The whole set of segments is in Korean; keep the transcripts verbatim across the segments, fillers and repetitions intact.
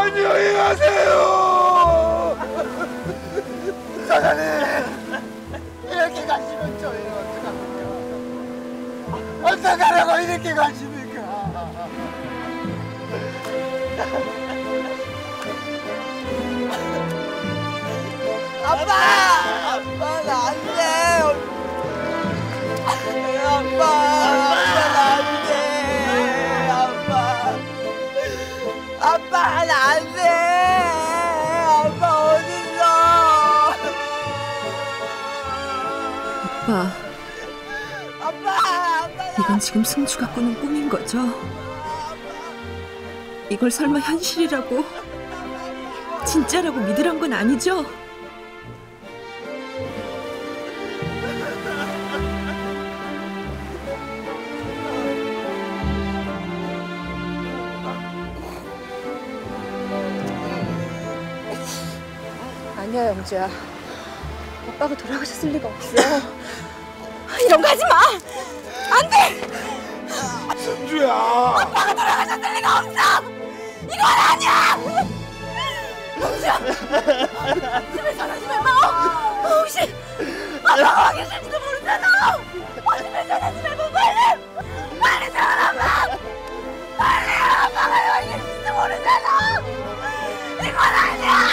안녕히 가세요. 사장님, 이렇게 가시면 저희는 어떡합니까? 어떡하라고 이렇게 가십니까? 아빠! 아빠, 나 안 돼! 아빠! 아빠, 나 안 돼! 아빠! 아빠, 나 안 돼! 아빠, 어딨어? 아빠. 아빠! 아빠! 이건 지금 승주가 꾸는 꿈인 거죠? 이걸 설마 현실이라고, 진짜라고 믿으란 건 아니죠? 아니야, 영주야. 오빠가 돌아가셨을 리가 없어. 이런 거 하지 마! 안 돼! 승주야! 오빠가 돌아가셨을 리가 없어! 이건 아니야! 영주야! 집에 전화 좀 해봐! 혹시 아빠가 와 계실지도 모르잖아! 집에 전화 좀 해봐, 빨리! 빨리 전화해봐! 빨리! 아빠가 와 계실지도 모르잖아! 이건 아니야!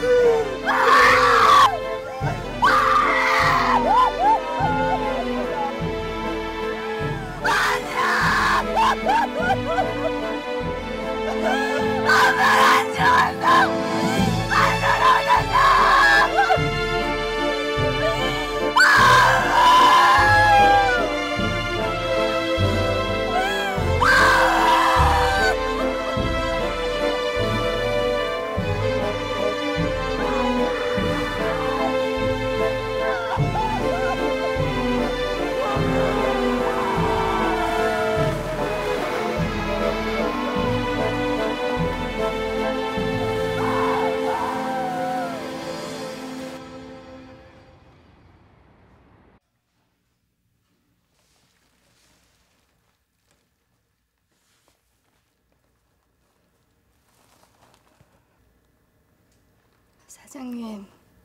사장님,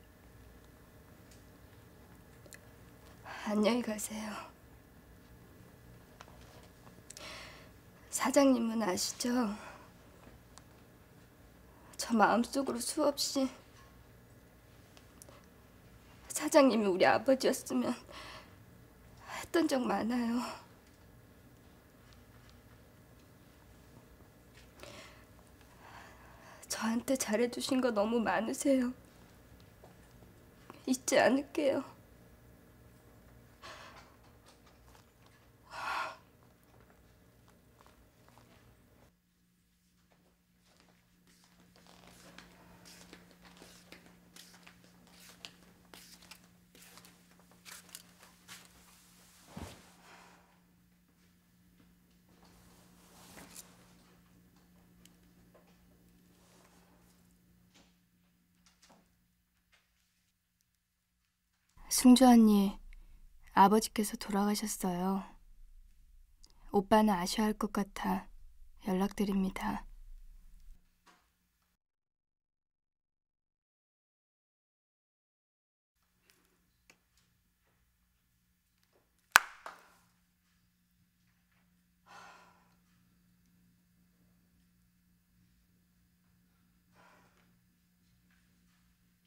안녕히 가세요. 사장님은 아시죠? 저 마음속으로 수없이 사장님이 우리 아버지였으면 했던 적 많아요. 저한테 잘해주신 거 너무 많으세요. 잊지 않을게요. 승주 언니, 아버지께서 돌아가셨어요. 오빠는 아셔야 할 것 같아 연락드립니다.